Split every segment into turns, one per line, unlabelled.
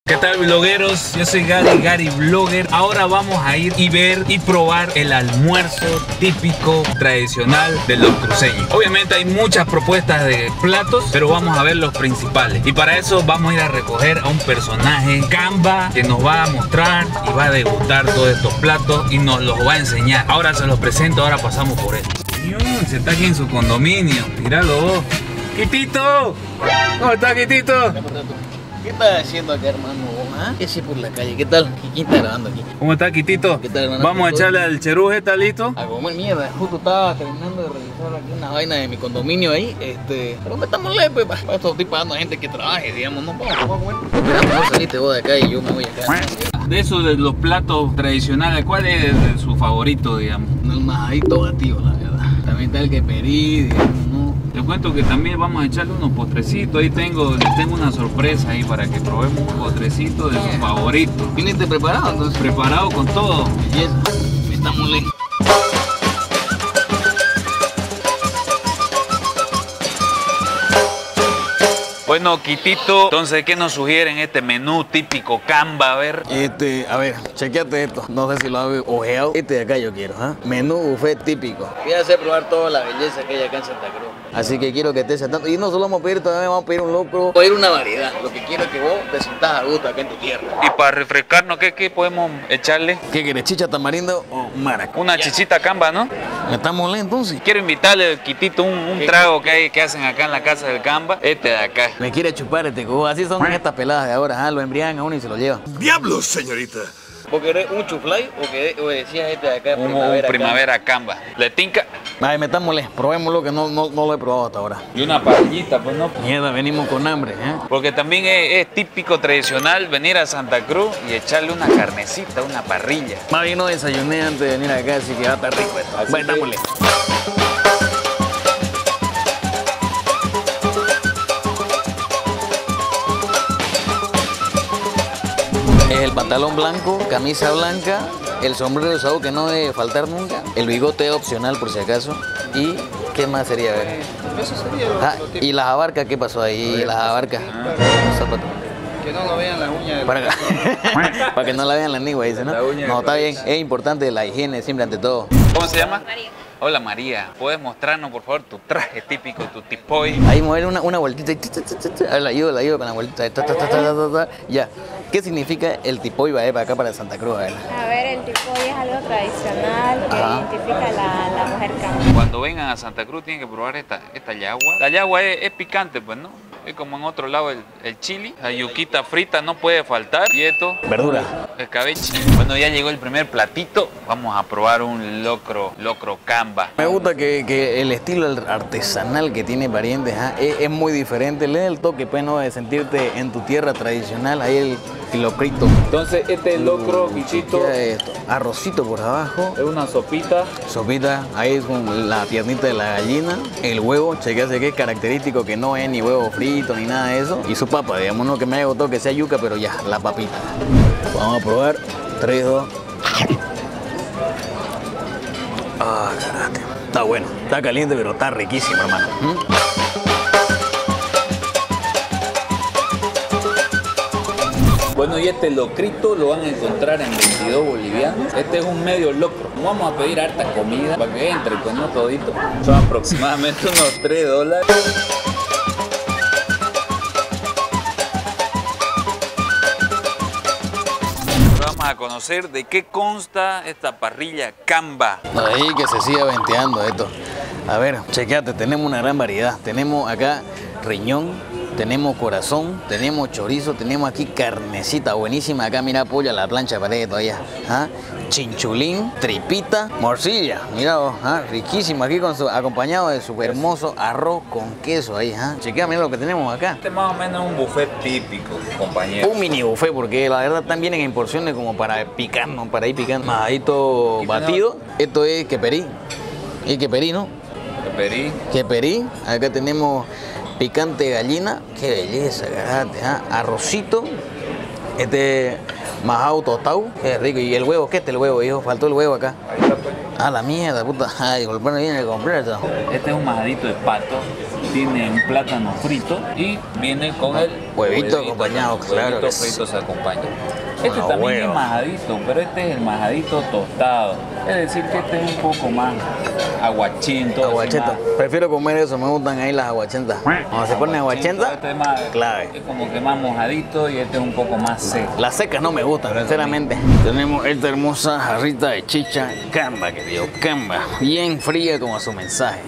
¿Qué tal, blogueros? Yo soy Gary Blogger. Ahora vamos a ir y ver y probar el almuerzo típico tradicional de los cruceños. Obviamente hay muchas propuestas de platos, pero vamos a ver los principales. Y para eso vamos a ir a recoger a un personaje, Camba, que nos va a mostrar y va a degustar todos estos platos y nos los va a enseñar. Ahora se los presento, ahora pasamos por él. Se está aquí en su condominio. Míralo vos. ¡Quitito! ¿Cómo está, Quitito?
¿Qué estás haciendo acá, hermano? ¿Ah? ¿Qué haces por la calle? ¿Qué tal? ¿Quién está grabando aquí?
¿Cómo está, Quitito?
¿Qué tal, hermano?
Vamos a echarle al cheruje, ¿está listo?
A comer mierda. Justo estaba terminando de revisar aquí una vaina de mi condominio ahí. Pero me estamos lejos, pues. Para esto estoy pagando a gente que trabaje, digamos. No vamos a comer. Mira, vos saliste vos de acá y yo me voy acá.
De esos de los platos tradicionales, ¿cuál es su favorito, digamos?
El majadito batido, la verdad. También está el que pedí, digamos, ¿no?
Te cuento que también vamos a echarle unos postrecitos. Ahí les tengo una sorpresa ahí para que probemos un postrecito de sus favoritos.
¿Viniste preparado entonces?
Preparado con todo.
Belleza. Estamos listos.
Bueno, Quitito, entonces, ¿qué nos sugieren este menú típico Camba? A ver.
A ver, chequeate esto. No sé si lo has ojeado. De acá yo quiero, ¿ah? Menú buffet típico. Voy a hacer probar toda la belleza que hay acá en Santa Cruz. Así que quiero que estés sentado. Y no solo vamos a pedir, todavía vamos a pedir un locro. Voy a pedir una variedad. Lo que quiero es que vos te sientas a gusto acá en tu tierra.
Y para refrescarnos, ¿qué podemos echarle?
¿Qué quieres? ¿Chicha, tamarindo o maracuyá?
Una chichita Camba, ¿no?
¿Estamos lentos entonces?
Quiero invitarle, Quitito, un trago que hacen acá en la casa del Camba. De acá.
Me quiere chupar cojo. Así son estas peladas de ahora, ¿ah? Lo embriagan a uno y se lo llevan.
¡Diablos, señorita!
¿Vos querés un chuflay o decías de acá?
Un primavera Camba. ¿Le tinca?
Ay, metámosle, probémoslo que no lo he probado hasta ahora.
Y una parrillita, pues no.
Mierda, venimos con hambre, ¿eh?
Porque también es típico tradicional venir a Santa Cruz y echarle una carnecita, una parrilla.
Más bien no desayuné antes de venir acá, así que va a estar rico esto. Metámosle. Es el pantalón blanco, camisa blanca, el sombrero usado que no debe faltar nunca, el bigote opcional por si acaso. ¿Y qué más sería? A ver.
Eso sería lo
¿Y las abarcas? ¿Qué pasó ahí? Las abarcas.
que no lo vean las uñas.
Para que no la vean la nigua, dice, ¿no? No, está bien. Es importante la higiene siempre ante todo.
¿Cómo se llama? María. Hola, María. ¿Puedes mostrarnos, por favor, tu traje típico, tu tipoy?
Ahí mover una vueltita. La ayudo con la vueltita. Ya. ¿Qué significa el tipoy para acá, para Santa Cruz?
A ver, el tipoy es algo tradicional que identifica a la mujer Camba.
Cuando vengan a Santa Cruz tienen que probar esta yagua. La yagua es picante, pues, ¿no? Es como en otro lado el chili. La yuquita frita no puede faltar. Y esto,
verdura.
El cabeche. Bueno, ya llegó el primer platito. Vamos a probar un locro Camba.
Me gusta que el estilo artesanal que tiene Parientes es muy diferente. Le da el toque, pues, ¿no? De sentirte en tu tierra tradicional. Ahí el locrito.
Entonces, este locro, Pichito.
Esto? Arrocito por abajo.
Es una sopita.
Sopita, ahí es con la piernita de la gallina. El huevo, chequease que es característico, que no es ni huevo frito ni nada de eso. Y su papa, digamos, no que me haya gustado que sea yuca, pero ya, la papita. Vamos a probar. 3, 2. Ah, carate. Está bueno, está caliente, pero está riquísimo, hermano.
Bueno, y este locrito lo van a encontrar en 22 bolivianos. Este es un medio locro. Vamos a pedir harta comida para que entre, pues no todito. Son aproximadamente unos $3. Vamos a conocer de qué consta esta parrilla Camba.
Ahí que se siga venteando esto. A ver, chequeate, tenemos una gran variedad. Tenemos acá riñón, tenemos corazón, tenemos chorizo, tenemos aquí carnecita buenísima. Acá mira pollo a la plancha parece todavía. Chinchulín, tripita, morcilla. Mira vos, riquísimo aquí acompañado de su hermoso arroz con queso ahí. Chequea, mira lo que tenemos acá.
Este más o menos es un buffet típico, compañero.
Un mini buffet porque la verdad están vienen en porciones como para picar, ¿no? Para ir picando. Majadito batido. Esto es queperí. ¿Y queperí, no? Queperí. Acá tenemos picante gallina, qué belleza, carate, arrocito, majado tostado, qué rico. ¿Y el huevo? ¿Qué es el huevo, hijo? Faltó el huevo acá.
Ahí está, pues.
Ah, la mierda, puta. Ay, golpeando bien el completo.
Este es un majadito de pato, tiene un plátano frito y viene con el
huevito acompañado, claro.
Huevito frito se acompaña. Este también
huevo.
es majadito, pero este es el majadito tostado. Es decir, que este es un poco más aguachento.
Aguachento.
Más...
Prefiero comer eso, me gustan ahí las aguachentas. Cuando se ponen aguachentas,
este es más,
clave.
Es como que más mojadito y este es un poco más seco.
Las secas no me gustan, sinceramente. Tenemos esta hermosa jarrita de chicha Camba, querido, Camba. Bien fría como su mensaje.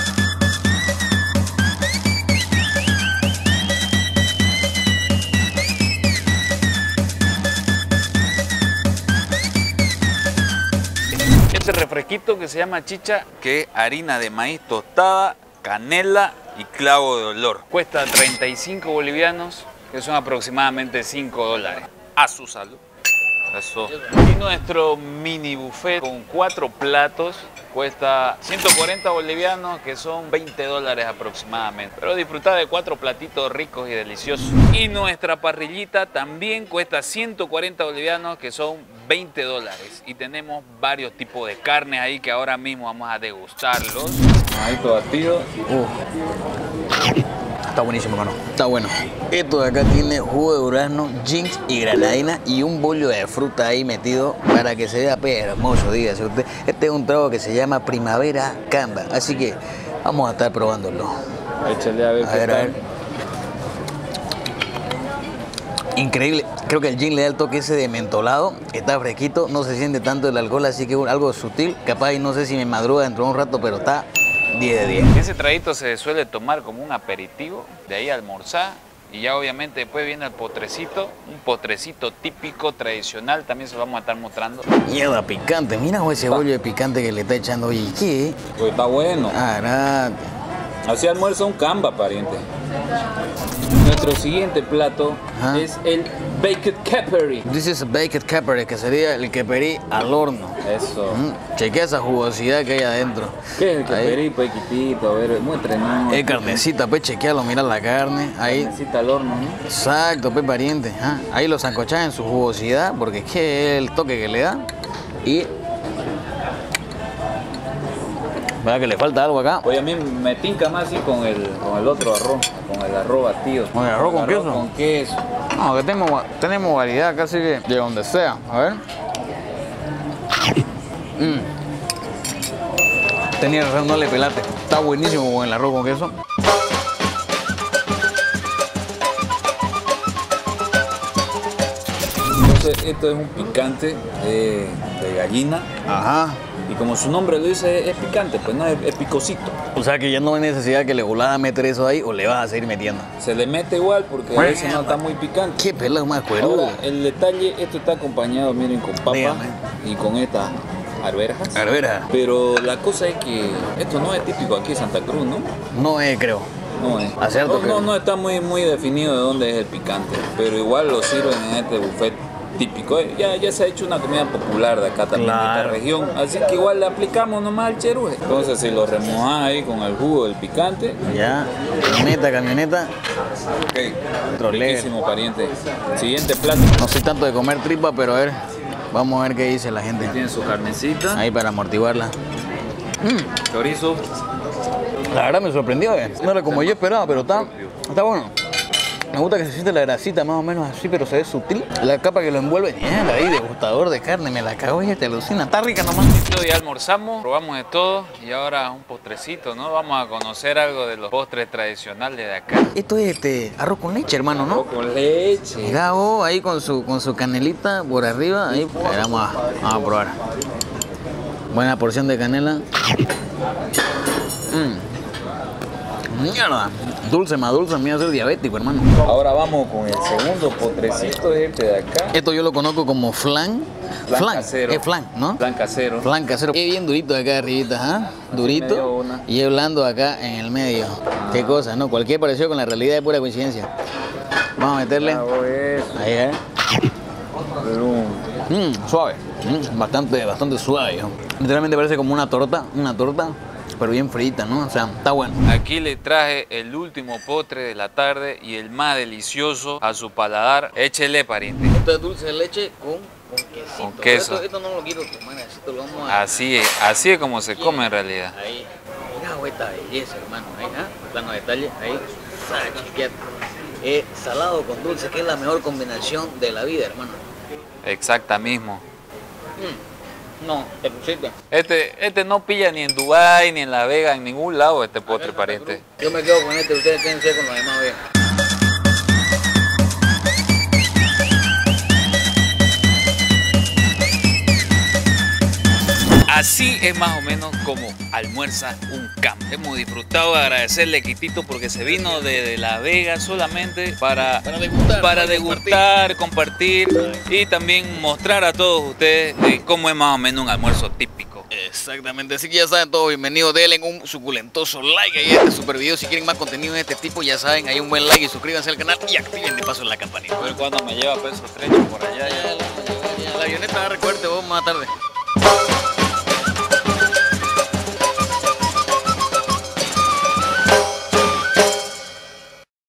Este refresquito que se llama chicha, que es harina de maíz tostada, canela y clavo de olor. Cuesta 35 bolivianos, que son aproximadamente 5 dólares. A su salud. Eso. Y nuestro mini buffet con 4 platos cuesta 140 bolivianos, que son 20 dólares aproximadamente. Pero disfrutar de 4 platitos ricos y deliciosos. Y nuestra parrillita también cuesta 140 bolivianos, que son 20 dólares. Y tenemos varios tipos de carnes ahí que ahora mismo vamos a degustarlos. Ahí todo batido.
Está buenísimo, hermano. Está bueno. Esto de acá tiene jugo de durazno, jinx y granadina y un bollo de fruta ahí metido para que se vea hermoso, dígase usted. Este es un trago que se llama Primavera Camba, así que vamos a estar probándolo.
Échale a ver qué tal.
A ver. Increíble. Creo que el gin le da el toque ese de mentolado. Está fresquito, no se siente tanto el alcohol, así que algo sutil. Capaz, no sé si me madruga dentro de un rato, pero está 10 de 10.
Ese traguito se suele tomar como un aperitivo, de ahí almorzar, y ya obviamente después viene el potrecito, un potrecito típico, tradicional, también se lo vamos a estar mostrando.
Mierda, picante. Mira ese bollo de picante que le está echando. Oye, ¿qué?
Pues está bueno.
Arate.
Así almuerza un Camba, pariente. Nuestro siguiente plato es el Baked Caperi.
This is a baked caperi, que sería el queperí al horno.
Eso.
Chequea esa jugosidad que hay adentro.
¿Qué es el Caperi? Poquitito, a ver, muéstrenos.
Es carnecita, pues chequealo, mira la carne. Ahí.
Carnecita al horno, ¿no?
Exacto, pues pariente. Ahí lo zancochás en su jugosidad, porque es que es el toque que le da. Y ¿verdad que le falta algo acá?
Oye, a mí me tinca más así con el otro arroz, con el arroz batido.
¿Con el arroz con queso?
Con queso.
No, que tenemos variedad casi que de donde sea. A ver. Tenía razón, no le pelate. Está buenísimo con el arroz con queso.
Entonces, esto es un picante de gallina.
Ajá.
Y como su nombre lo dice, es picante, pues no es picosito.
O sea que ya no hay necesidad que le volada a meter eso ahí o le vas a seguir metiendo.
Se le mete igual porque a veces no está muy picante.
Qué pelado más cuerudo.
Ahora, el detalle, esto está acompañado, miren, con papa.
Dígame.
Y con estas arvejas.
Arveja.
Pero la cosa es que esto no es típico aquí en Santa Cruz, ¿no?
No es, creo.
No es.
Acierto que-
No está muy definido de dónde es el picante. Pero igual lo sirven en este buffet típico. Ya se ha hecho una comida popular de acá también, de esta región. Así que igual le aplicamos nomás al cheruje. Entonces, si lo remojás ahí con el jugo del picante.
Ya. Camioneta.
Ok.
Trolero.
Riquísimo, pariente. Siguiente plato.
No soy tanto de comer tripa, pero a ver. Vamos a ver qué dice la gente.
Tiene su carnecita.
Ahí para amortiguarla.
Chorizo.
La verdad me sorprendió, No era como yo esperaba, pero está bueno. Me gusta que se siente la grasita más o menos así, pero se ve sutil. La capa que lo envuelve, mierda, ahí degustador de carne, me la cago y te alucina. Está rica nomás.
Ya almorzamos, probamos de todo y ahora un postrecito, ¿no? Vamos a conocer algo de los postres tradicionales de acá.
Esto es arroz con leche, hermano, ¿no?
Con leche.
Mira vos, ahí con su canelita por arriba. Ahí, a ver, vamos a probar. Buena porción de canela. Mierda. Dulce, más dulce, me va a ser diabético, hermano.
Ahora vamos con el segundo postrecito, este de acá.
Esto yo lo conozco como flan.
Flan casero.
Es flan, ¿no?
Flan casero.
Flan casero. Es bien durito acá arribita, ¿ah? Durito.
medio una.
Y es blando acá en el medio. Qué cosa, ¿no? Cualquier parecido con la realidad es pura coincidencia. Vamos a meterle. Ahí, ¿eh? Suave. Bastante suave, hijo. Literalmente parece como una torta, pero bien frita, ¿no? O sea, está bueno.
Aquí le traje el último postre de la tarde y el más delicioso a su paladar. Échele, pariente.
Esto es dulce de leche con quesito.
Con queso.
Esto no lo quiero tomar, esto lo vamos a...
Así es como se come en realidad.
Ahí. Mira esta belleza, hermano. Ahí, ¿ah? Plano detalle, ahí. Chequeate. Salado con dulce, que es la mejor combinación de la vida, hermano.
Exacta mismo.
No, te pusiste.
Este no pilla ni en Dubái, ni en La Vega, en ningún lado este postre, pariente.
Yo me quedo con este, ustedes quédense con los demás, vean.
Así es más o menos como almuerza un campo. Hemos disfrutado de agradecerle a Quitito porque se vino de La Vega solamente para degustar, compartir y también mostrar a todos ustedes cómo es más o menos un almuerzo típico.
Exactamente, así que ya saben todos, bienvenidos, denle un suculentoso like ahí a este super video. Si quieren más contenido de este tipo, ya saben, hay un buen like y suscríbanse al canal y activen de paso la campanita.
A ver cuándo me lleva Peso Estrecho por allá.
Ya, la avioneta va a recuerde vos más tarde.